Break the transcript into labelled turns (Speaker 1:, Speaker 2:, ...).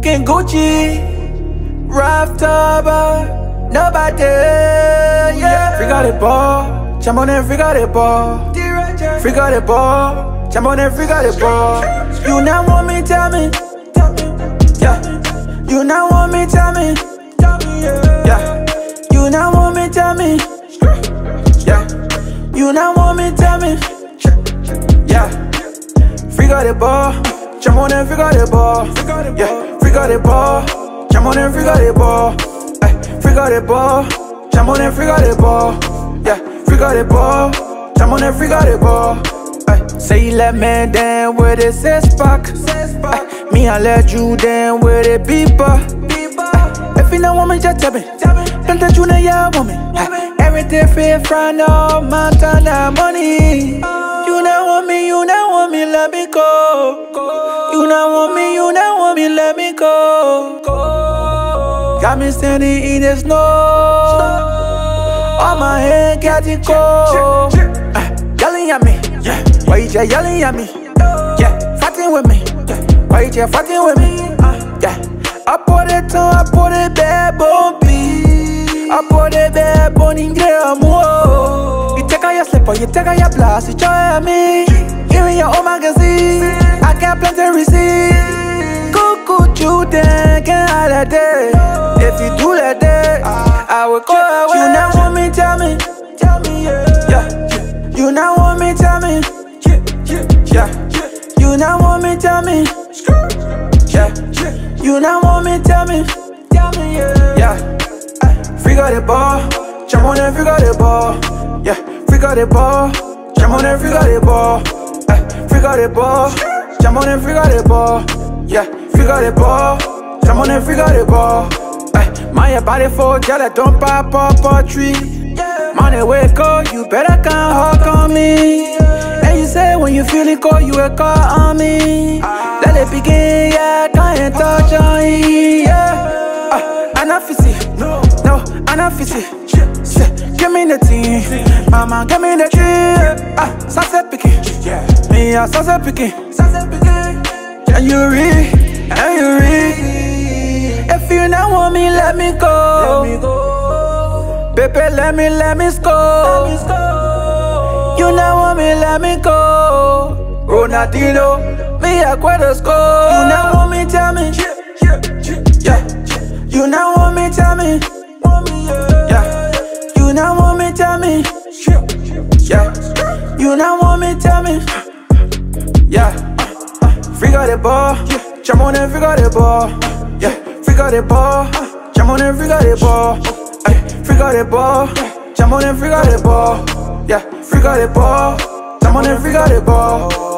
Speaker 1: King Gucci, Raftober, nobody, yeah. Freak out the ball, jump on and freak out the ball. Freak out the ball, jump on and freak out the ball. You now want me, tell me, yeah. You now want me, tell me, yeah. You now want me, tell me, yeah. You now want me, tell me, yeah. Freak out the ball, jump on and freak out the ball, yeah. Freak out the ball, jump on and freak out the ball, freak out the ball, jump on and freak out the ball, yeah. Freak out the ball, jump on and freak out the ball. Say you let me down with a six-pack. Me I let you down with a beeper. If you don't want me, just tell me. Don't touch you, now you want me. Everything free from no mountain of money. You don't want me, you don't want me, let me go. You don't want me, you don't want me, let me go. Got me standing in the snow. On my head, got it cold. Yelling at me, yeah. Why you just yelling at me? Yeah, fighting with me. Why you just fighting with me? Yeah, I put it on, I put it bad, bumpy. I put it bad, bunny, girl, more. You take out your slipper, you take out your blouse, you joy at me. Give me your own magazine. I got plenty receipt. Cuckoo, you then can't holiday. If you do that day, I will go away. You now want me, tell me, yeah. You now want me, tell me, yeah. You now want me, tell me, yeah. You now want me, tell me, yeah. Freak out the ball, jump on and freak out the ball, yeah. Freak out the ball, jump on and freak out the ball, freak out the ball, jump on and freak out the ball, yeah. Freak out the ball, jump on and freak out the ball. My body for girl that don't pop up a tree. Money wake up, you better come hug on me. And you say when you feeling cold, you will call on me. Let it begin, yeah, can't touch on it, yeah. I not feel it, no, I not feel it. Give me the tea, mama, give me the tree. Sunset picking, me a sunset picking. And you read, and you read. If you not want me, let me go. Baby, let me score. You not want me, let me go. Ronaldinho, me a quarter score. You not want me, tell me, yeah. You not want me, tell me, yeah. You not want me, tell me, yeah. You not want me, tell me, yeah. Freak out the ball, jump on and freak out the ball, yeah. Freak out the ball, jump on and freak out the ball, freak out the ball, jump on and freak out the ball, yeah. Freak out the ball, jump on and freak out the ball.